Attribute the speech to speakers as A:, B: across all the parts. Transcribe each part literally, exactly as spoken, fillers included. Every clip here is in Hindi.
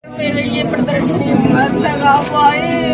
A: मेरे ये प्रदर्शनी मत लगा पाए।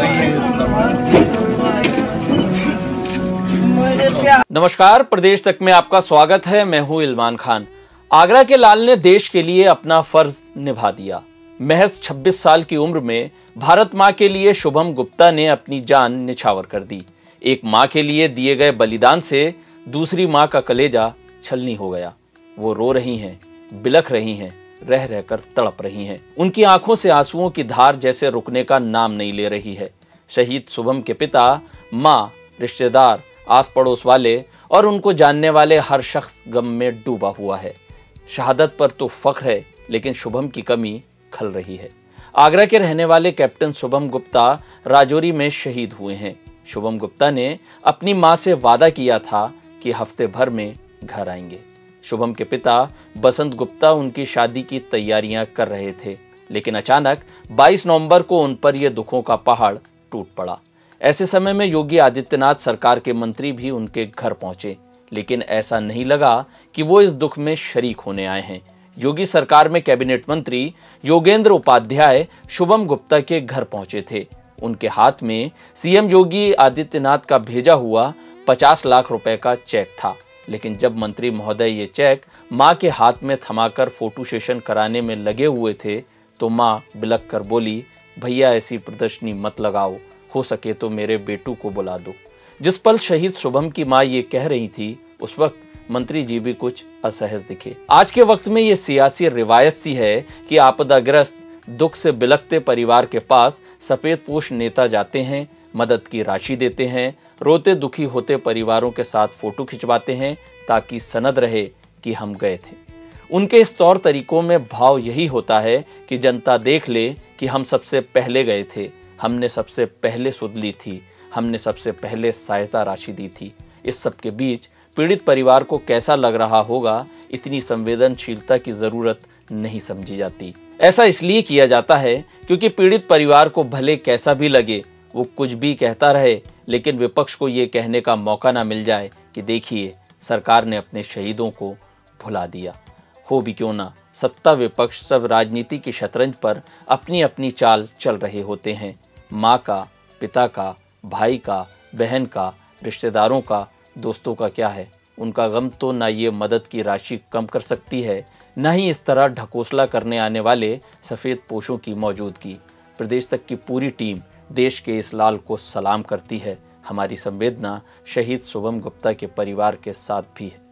B: नमस्कार, प्रदेश तक में आपका स्वागत है। मैं हूं इल्मान खान। आगरा के लाल ने देश के लिए अपना फर्ज निभा दिया। महज छब्बीस साल की उम्र में भारत मां के लिए शुभम गुप्ता ने अपनी जान निछावर कर दी। एक मां के लिए दिए गए बलिदान से दूसरी मां का कलेजा छलनी हो गया। वो रो रही हैं, बिलख रही हैं, रह रहकर तड़प रही हैं। उनकी आंखों से आंसुओं की धार जैसे रुकने का नाम नहीं ले रही है। शहीद शुभम के पिता, मां, रिश्तेदार, आस पड़ोस वाले और उनको जानने वाले हर शख्स गम में डूबा हुआ है। शहादत पर तो फख्र है, लेकिन शुभम की कमी खल रही है। आगरा के रहने वाले कैप्टन शुभम गुप्ता राजौरी में शहीद हुए हैं। शुभम गुप्ता ने अपनी मां से वादा किया था कि हफ्ते भर में घर आएंगे। शुभम के पिता बसंत गुप्ता उनकी शादी की तैयारियां कर रहे थे, लेकिन अचानक बाईस नवंबर को उन पर यह दुखों का पहाड़ टूट पड़ा। ऐसे समय में योगी आदित्यनाथ सरकार के मंत्री भी उनके घर पहुंचे, लेकिन ऐसा नहीं लगा कि वो इस दुख में शरीक होने आए हैं। योगी सरकार में कैबिनेट मंत्री योगेंद्र उपाध्याय शुभम गुप्ता के घर पहुंचे थे। उनके हाथ में सीएम योगी आदित्यनाथ का भेजा हुआ पचास लाख रुपए का चेक था, लेकिन जब मंत्री महोदय ये चेक मां के हाथ में थमाकर फोटो सेशन कराने में लगे हुए थे, तो मां बिलख कर बोली, भैया ऐसी प्रदर्शनी मत लगाओ, हो सके तो मेरे बेटू को बुला दो। जिस पल शहीद शुभम की मां ये कह रही थी, उस वक्त मंत्री जी भी कुछ असहज दिखे। आज के वक्त में ये सियासी रिवायत सी है कि आपदाग्रस्त, दुख से बिलखते परिवार के पास सफेद पोश नेता जाते हैं, मदद की राशि देते हैं, रोते दुखी होते परिवारों के साथ फोटो खिंचवाते हैं ताकि सनद रहे कि हम गए थे। उनके इस तौर तरीकों में भाव यही होता है कि जनता देख ले कि हम सबसे पहले गए थे, हमने सबसे पहले सुध ली थी, हमने सबसे पहले सहायता राशि दी थी। इस सब के बीच पीड़ित परिवार को कैसा लग रहा होगा, इतनी संवेदनशीलता की जरूरत नहीं समझी जाती। ऐसा इसलिए किया जाता है क्योंकि पीड़ित परिवार को भले कैसा भी लगे, वो कुछ भी कहता रहे, लेकिन विपक्ष को ये कहने का मौका ना मिल जाए कि देखिए सरकार ने अपने शहीदों को भुला दिया। हो भी क्यों ना, सत्ता विपक्ष सब राजनीति की शतरंज पर अपनी अपनी चाल चल रहे होते हैं। माँ का, पिता का, भाई का, बहन का, रिश्तेदारों का, दोस्तों का क्या है? उनका गम तो ना ये मदद की राशि कम कर सकती है, ना ही इस तरह ढकोसला करने आने वाले सफ़ेद पोशों की मौजूदगी। प्रदेश तक की पूरी टीम देश के इस लाल को सलाम करती है। हमारी संवेदना शहीद शुभम गुप्ता के परिवार के साथ भी है।